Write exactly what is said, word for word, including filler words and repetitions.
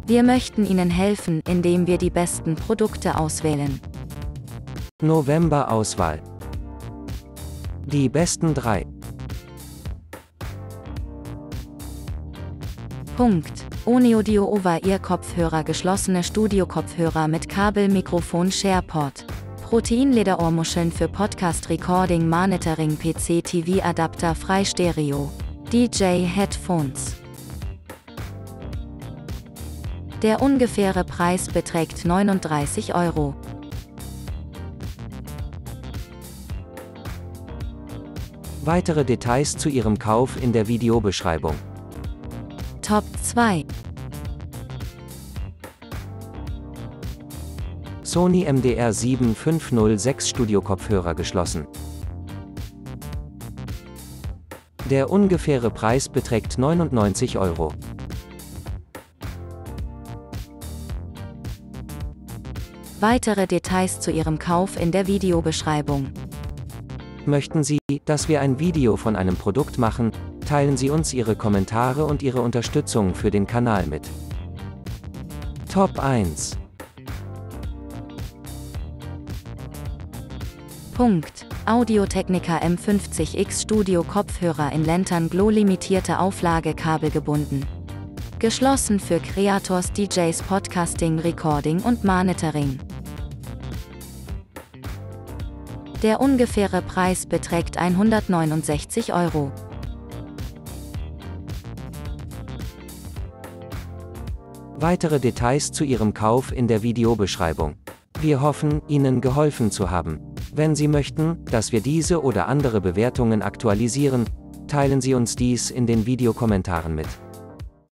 Wir möchten Ihnen helfen, indem wir die besten Produkte auswählen. November-Auswahl. Die besten drei. Punkt. Oniodio Over-Ear-Kopfhörer, geschlossene Studio-Kopfhörer mit Kabel, Mikrofon, SharePod. Proteinlederohrmuscheln für Podcast-Recording, Monitoring, P C-T V-Adapter, Frei-Stereo. D J-Headphones. Der ungefähre Preis beträgt neununddreißig Euro. Weitere Details zu Ihrem Kauf in der Videobeschreibung. Top zwei. Sony M D R sieben fünf null sechs Studio-Kopfhörer, geschlossen. Der ungefähre Preis beträgt neunundneunzig Euro. Weitere Details zu Ihrem Kauf in der Videobeschreibung. Möchten Sie, dass wir ein Video von einem Produkt machen? Teilen Sie uns Ihre Kommentare und Ihre Unterstützung für den Kanal mit. Top eins. Punkt. Audio-Technica M fünfzig X Studio Kopfhörer in Lantern Glow, limitierte Auflage, kabelgebunden. Geschlossen für Creators, D Js, Podcasting, Recording und Monitoring. Der ungefähre Preis beträgt hundertneunundsechzig Euro. Weitere Details zu Ihrem Kauf in der Videobeschreibung. Wir hoffen, Ihnen geholfen zu haben. Wenn Sie möchten, dass wir diese oder andere Bewertungen aktualisieren, teilen Sie uns dies in den Videokommentaren mit.